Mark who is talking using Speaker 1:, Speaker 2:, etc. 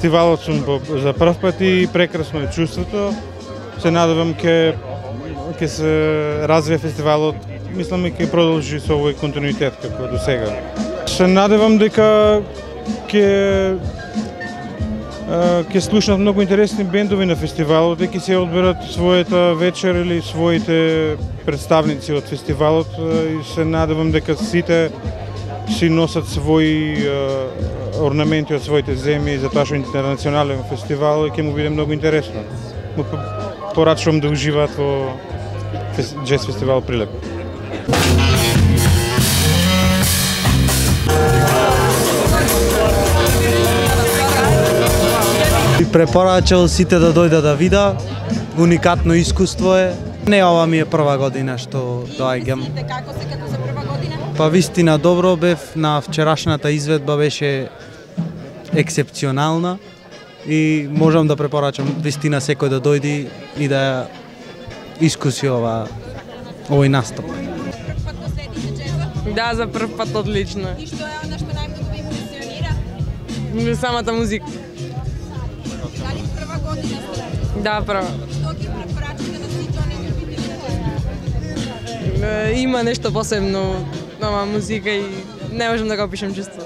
Speaker 1: фестивалот сум за прв пат и прекрасно е чувството. Се надевам ќе се развие фестивалот, мислам и ќе продолжи со овој континуитет како до сега. Се надевам дека ќе слушнат многу интересни бендови на фестивалот и ќе се одберат својата вечер или своите представници од фестивалот и се надевам дека сите си носат своји орнаменти од своите земји, затоа што интернационален фестивал и ќе му биде многу интересно. Му порачувам да уживаат во джез фестивал Прилеп.
Speaker 2: Препорачал сите да дојдат да видат, уникатно искуство е. Не ова ми е прва година што доаѓам.
Speaker 3: Како се като за прва година?
Speaker 2: Па вистина добро бев, на вчерашната изведба беше ексепционална и можам да препорачам вистина секој да дојди и да искуси овој настап.
Speaker 3: Прв пат го следите джезот?
Speaker 4: Да, за прв пат одлично.
Speaker 3: И што е она што најмногу ви импресионира?
Speaker 4: Самата музика.
Speaker 3: Дали прва година сте?
Speaker 4: Да, прва.
Speaker 3: Што ги препорачате на сите оние љубители на
Speaker 4: Има нешто посебно нова музика и не можам да го опишам чувство.